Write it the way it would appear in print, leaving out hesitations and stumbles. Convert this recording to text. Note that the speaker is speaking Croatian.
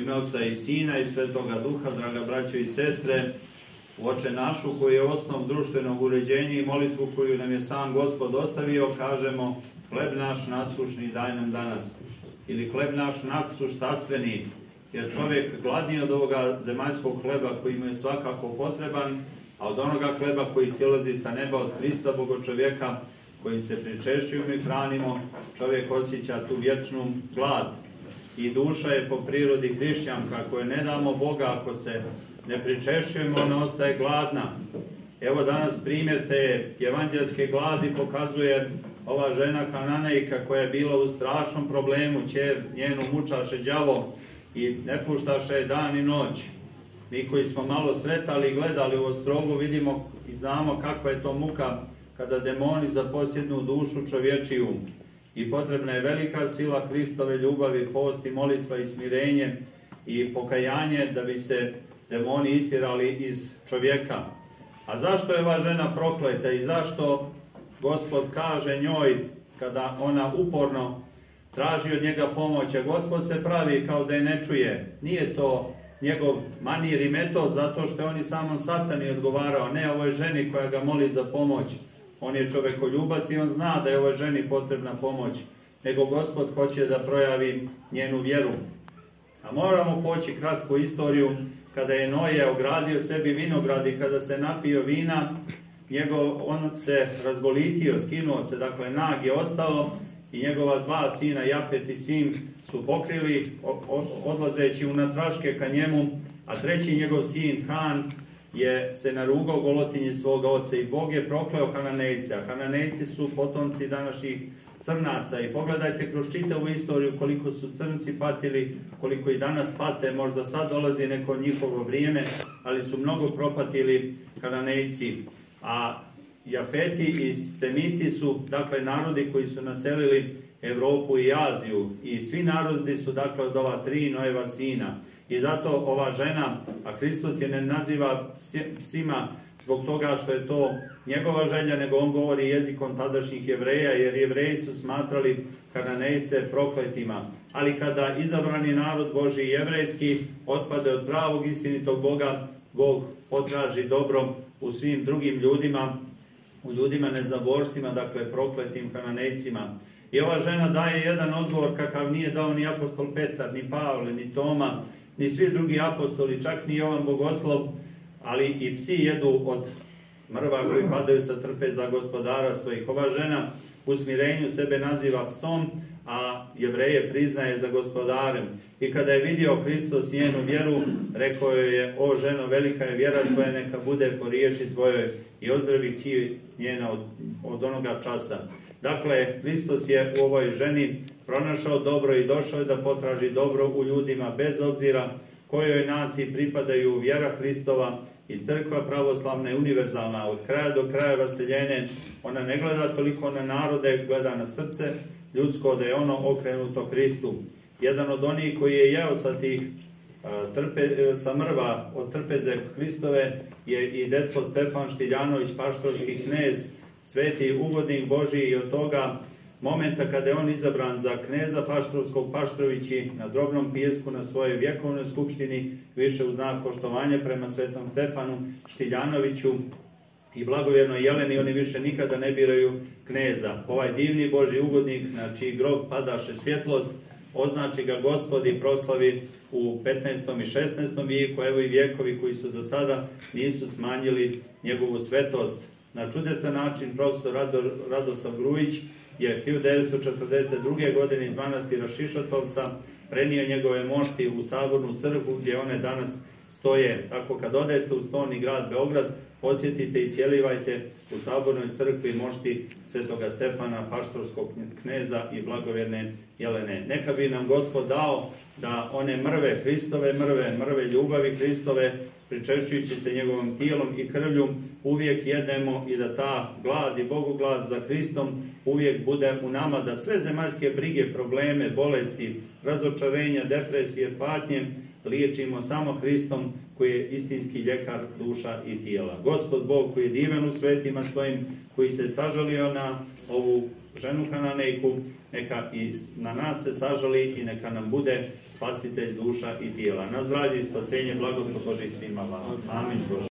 ime Otca i Sina i Svetoga Duha, draga braćo i sestre, u Oče našu koji je osnov društvenog uređenja i molitvu koju nam je sam Gospod ostavio, kažemo: hleb naš nasušni daj nam danas, ili hleb naš nadsuštastveni, jer čovjek gladniji od ovoga zemaljskog hleba koji mu je svakako potreban, a od onoga hleba koji silazi sa neba od Hrista, Boga čovjeka, kojim se pričešćujemo i hranimo, čovjek osjeća tu vječnu glad. I duša je po prirodi hrišćanka, ako je ne damo Boga, ako se ne pričešćujemo, ona ostaje gladna. Evo danas primjer te evanđelske gladi pokazuje ova žena Kananejka koja je bila u strašnom problemu, ćer njenu mučaše đavo i ne puštaše je dan i noć. Mi koji smo malo sretali i gledali u Ostrogu vidimo i znamo kakva je to muka kada demoni zaposjednu dušu čovječiju. I potrebna je velika sila Hristove ljubavi, post i molitva i smirenje i pokajanje da bi se demoni istjerali iz čovjeka. A zašto je ova žena prokleta i zašto Gospod kaže njoj kada ona uporno traži od njega pomoć, a Gospod se pravi kao da je ne čuje? Nije to njegov manir i metod zato što je on i samom Satani odgovarao, ne ovoj ženi koja ga moli za pomoć. On je čovekoljubac i on zna da je ovoj ženi potrebna pomoć, nego Gospod hoće da projavi njenu vjeru. A moramo poći kratku istoriju kada je Noje ogradio sebi vinograd i kada se napio vina, on se razgolitio, skinuo se, dakle nag je ostao i njegova dva sina, Jafet i Sim, su pokrili odlazeći unatraške ka njemu, a treći njegov sin Han je se narugao golotinji svoga oca i Bog je prokleo Kananejce, a Kananejci su potomci današnjih crnaca i pogledajte kroz čitavu istoriju koliko su crnci patili, koliko i danas pate, možda sad dolazi neko njihovo vrijeme, ali su mnogo propatili Kananejci. A Jafeti i Semiti su, dakle, narodi koji su naselili Evropu i Aziju i svi narodi su, dakle, od ova tri Nojeva sina. I zato ova žena, a Hristos je ne naziva psima zbog toga što je to njegova želja, nego on govori jezikom tadašnjih Jevreja, jer Jevreji su smatrali Kananejce prokletima. Ali kada izabrani narod Božji i jevrejski otpade od pravog istinitog Boga, Bog potraži dobro u svim drugim ljudima, u ljudima nezaborstvima, dakle prokletim Kananejcima. I ova žena daje jedan odgovor kakav nije dao ni apostol Petar, ni Pavle, ni Toma, ni svi drugi apostoli, čak ni Jovan Bogoslov, ali i psi jedu od mrva koji padaju sa trpeza gospodara svojih. Ova žena u smirenju sebe naziva psom, a Jevreje priznaje za gospodarem. I kada je vidio Hristos njenu vjeru, rekao joj je: o ženo, velika je vjera tvoja, neka bude po riječi tvojoj, i ozdravi kći njena od onoga časa. Dakle, Hristos je u ovoj ženi pronašao dobro i došao je da potraži dobro u ljudima, bez obzira kojoj naciji pripadaju. Vjera Hristova i crkva pravoslavna je univerzalna, od kraja do kraja vaseljene. Ona ne gleda toliko na narode, gleda na srce ljudsko, da je ono okrenuto Hristu. Jedan od onih koji je jeo sa mrva od trpeze Hristove je i despot Stefan Štiljanović, paštorski knez, sveti ugodnik Božiji, i od toga momenta kada je on izabran za kneza paštorskog, Paštrovići na drobnom pijesku na svojoj vjekovnoj skupštini, više u znak poštovanja prema svetom Stefanu Štiljanoviću i blagovjernoj Jeleni, oni više nikada ne biraju kneza. Ovaj divni Božji ugodnik, na čiji grob padaše svjetlost, označi ga Gospod i proslavi u 15. i 16. vijeku, evo i vijekovi koji su do sada nisu smanjili njegovu svetost. Na čudesan način profesor Radoslav Grujić je 1942. godine iz manastira Šišotovca prenio njegove mošti u Sabornu crkvu gdje one danas stoje. Tako kad odete u stolni grad Beograd, posjetite i cjelivajte u Sabornoj crkvi mošti svetoga Stefana, paštorskog kneza i blagovjerne Jelene. Neka bi nam Gospod dao da one mrve Hristove, mrve ljubavi Hristove, pričešćujući se njegovom tijelom i krvlju, uvijek jedemo i da ta glad i bogoglad za Hristom uvijek bude u nama, da sve zemaljske brige, probleme, bolesti, razočarenja, depresije, patnje liječimo samo Hristom koji je istinski ljekar duša i tijela. Gospod Bog koji je divan u svetima svojim, koji se sažalio na ovu ženu Kananejku, neka i na nas se sažali i neka nam bude spasitelj duša i tijela. Na zdravlje i spasenje, blagoslov Božji svima vama. Amin. Bože.